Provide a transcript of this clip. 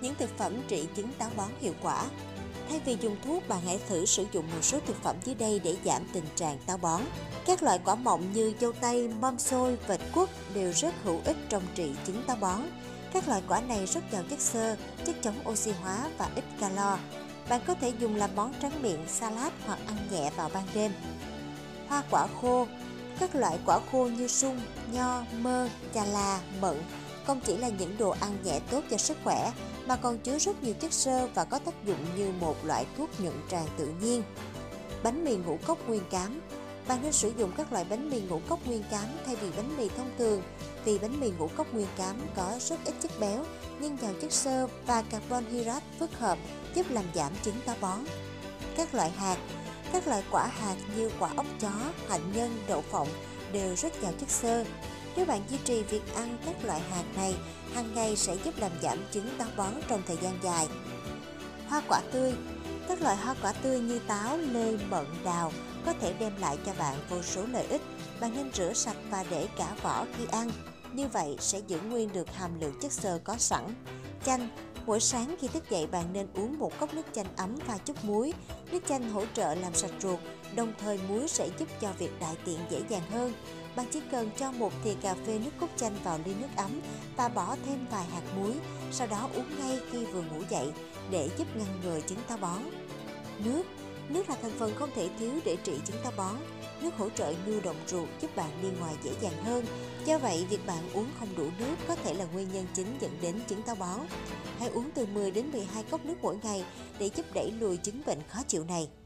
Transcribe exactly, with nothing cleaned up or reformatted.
những thực phẩm trị chứng táo bón hiệu quả. Thay vì dùng thuốc, bạn hãy thử sử dụng một số thực phẩm dưới đây để giảm tình trạng táo bón. Các loại quả mọng như dâu tây, mâm xôi, vịt quất đều rất hữu ích trong trị chứng táo bón. Các loại quả này rất giàu chất xơ, chất chống oxy hóa và ít calo. Bạn có thể dùng làm món tráng miệng, salad hoặc ăn nhẹ vào ban đêm. Hoa quả khô. Các loại quả khô như sung, nho, mơ, chà là, mận không chỉ là những đồ ăn nhẹ tốt cho sức khỏe mà còn chứa rất nhiều chất xơ và có tác dụng như một loại thuốc nhuận tràng tự nhiên. Bánh mì ngũ cốc nguyên cám. Bạn nên sử dụng các loại bánh mì ngũ cốc nguyên cám thay vì bánh mì thông thường, vì bánh mì ngũ cốc nguyên cám có rất ít chất béo nhưng giàu chất xơ và carbon hydrate phức hợp giúp làm giảm chứng táo bón. Các loại hạt. Các loại quả hạt như quả ốc chó, hạnh nhân, đậu phộng đều rất giàu chất xơ. Nếu bạn duy trì việc ăn các loại hạt này hàng ngày sẽ giúp làm giảm chứng táo bón trong thời gian dài. Hoa quả tươi. Các loại hoa quả tươi như táo, lê, mận, đào có thể đem lại cho bạn vô số lợi ích. Bạn nên rửa sạch và để cả vỏ khi ăn. Như vậy sẽ giữ nguyên được hàm lượng chất xơ có sẵn. Chanh. Mỗi sáng khi thức dậy bạn nên uống một cốc nước chanh ấm pha chút muối. Nước chanh hỗ trợ làm sạch ruột, đồng thời muối sẽ giúp cho việc đại tiện dễ dàng hơn. Bạn chỉ cần cho một thìa cà phê nước cốt chanh vào ly nước ấm và bỏ thêm vài hạt muối, sau đó uống ngay khi vừa ngủ dậy để giúp ngăn ngừa chứng táo bón. Nước. Nước là thành phần không thể thiếu để trị chứng táo bón. Nước hỗ trợ nhu động ruột, giúp bạn đi ngoài dễ dàng hơn. Do vậy, việc bạn uống không đủ nước có thể là nguyên nhân chính dẫn đến chứng táo bón. Hãy uống từ mười đến mười hai cốc nước mỗi ngày để giúp đẩy lùi chứng bệnh khó chịu này.